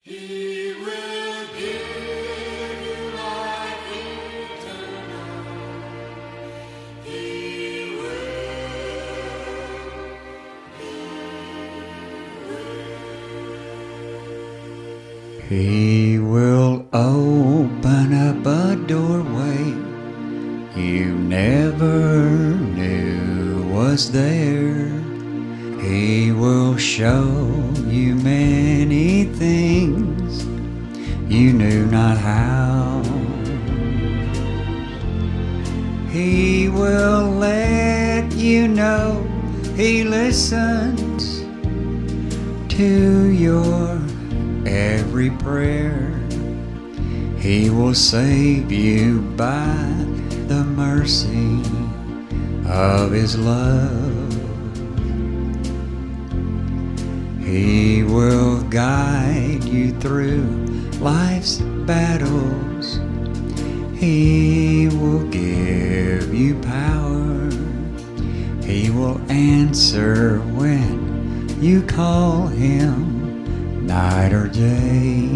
He will give you life eternal. He will open up a doorway you never knew was there. He will show you many things you knew not how. He will let you know He listens to your every prayer. He will save you by the mercy of His love. He will guide you through life's battles. He will give you power. He will answer when you call Him night or day.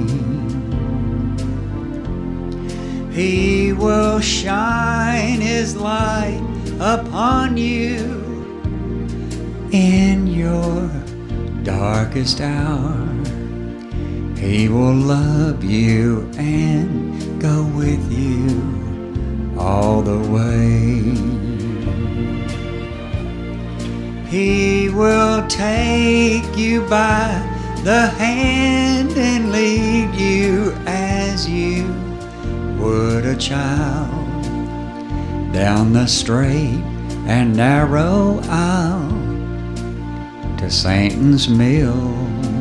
He will shine His light upon you in your darkest hour. He will love you and go with you all the way. He will take you by the hand and lead you as you would a child down the straight and narrow aisle to Satan's mill.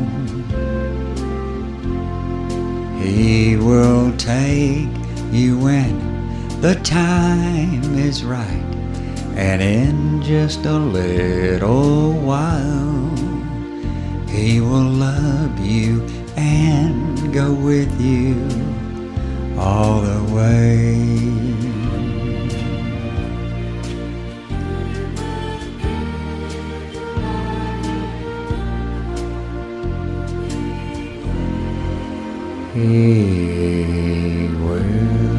He will take you when the time is right, and in just a little while He will love you and go with you all the way. He will